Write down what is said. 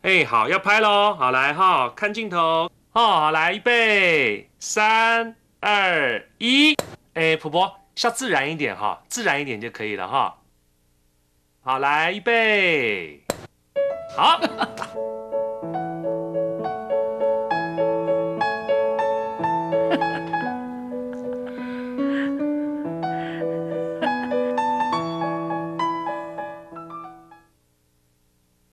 哎，好，要拍喽，好来哈，看镜头，哦，好来，预备，3、2、1，哎，婆婆，笑自然一点哈，自然一点就可以了哈。好，来，预备，好。